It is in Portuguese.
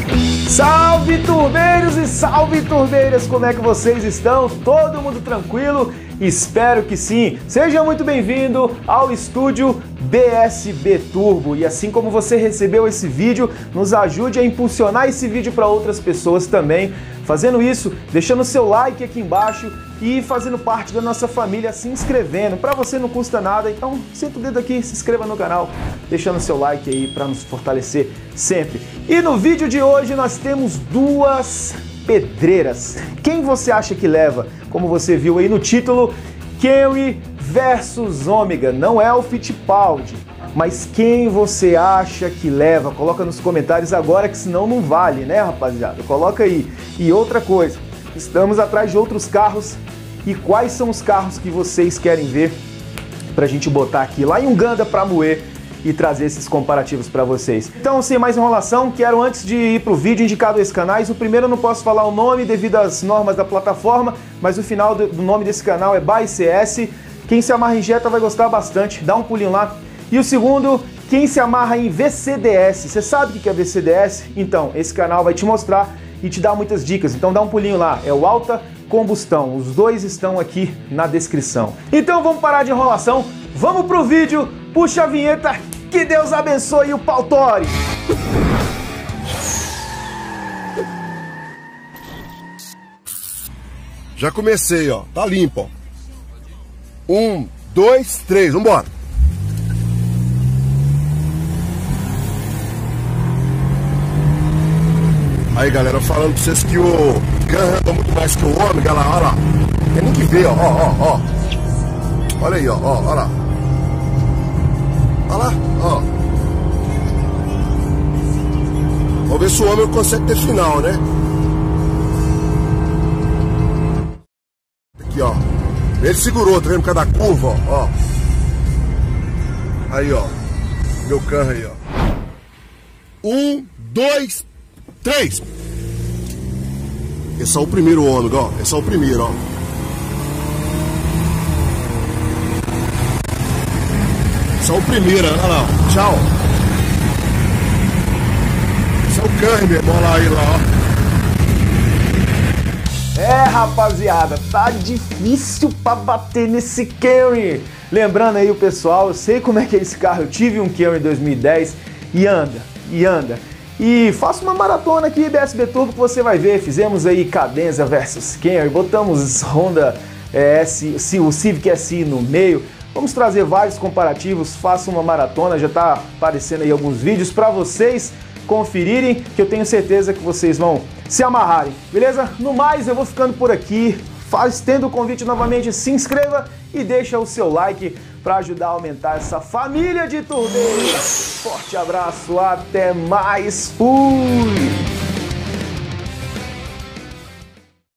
Salve turbeiros e salve turbeiras, como é que vocês estão? Todo mundo tranquilo? Espero que sim. Seja muito bem-vindo ao estúdio BSB Turbo. E assim como você recebeu esse vídeo, nos ajude a impulsionar esse vídeo para outras pessoas também. Fazendo isso, deixando seu like aqui embaixo e fazendo parte da nossa família, se inscrevendo. Para você não custa nada, então senta o dedo aqui, se inscreva no canal, deixando seu like aí para nos fortalecer sempre. E no vídeo de hoje nós temos duas pedreiras. Quem você acha que leva? Como você viu aí no título, Kenny versus Ômega. Não é o Fittipaldi, mas quem você acha que leva? Coloca nos comentários agora, que senão não vale, né, rapaziada? Coloca aí. E outra coisa, estamos atrás de outros carros. E quais são os carros que vocês querem ver pra gente botar aqui lá em Uganda pra moer e trazer esses comparativos para vocês? Então, sem mais enrolação, quero, antes de ir pro vídeo, indicar dois canais. O primeiro eu não posso falar o nome devido às normas da plataforma, mas o final do nome desse canal é ByCS. Quem se amarra em Jetta vai gostar bastante, dá um pulinho lá. E o segundo, quem se amarra em VCDS. Você sabe o que é VCDS? Então, esse canal vai te mostrar e te dar muitas dicas. Então dá um pulinho lá, é o Alta Combustão. Os dois estão aqui na descrição. Então vamos parar de enrolação, vamos pro vídeo, puxa a vinheta, que Deus abençoe o Pautori! Já comecei, ó, tá limpo, ó. 1, 2, 3, vambora! Aí, galera, falando pra vocês que o Gun anda muito mais que o Ômega, olha lá. Tem nem que ver, ó. Olha aí, ó, olha lá. Olha lá, ó. Vamos ver se o Ômega consegue ter final, né? Aqui, ó. Ele segurou, tá vendo, por causa da curva, ó. Aí, ó. Meu carro aí, ó. 1, 2, 3. Esse é o primeiro Ômega, ó. Esse é o primeiro, ó. Esse é o primeiro, olha lá, ó. Tchau. Esse é o Kenny, olha lá, aí lá, ó. É, rapaziada, tá difícil pra bater nesse Kenny. Lembrando aí o pessoal, eu sei como é que é esse carro. Eu tive um Kenny em 2010 e anda. E faça uma maratona aqui, BSB Turbo, que você vai ver. Fizemos aí Cadenza versus Kenny, botamos Honda o Civic SI no meio. Vamos trazer vários comparativos, faça uma maratona, já tá aparecendo aí alguns vídeos para vocês conferirem, que eu tenho certeza que vocês vão se amarrarem, beleza? No mais, eu vou ficando por aqui. Estendo o convite novamente, se inscreva e deixa o seu like para ajudar a aumentar essa família de turbeiros. Forte abraço, até mais, fui!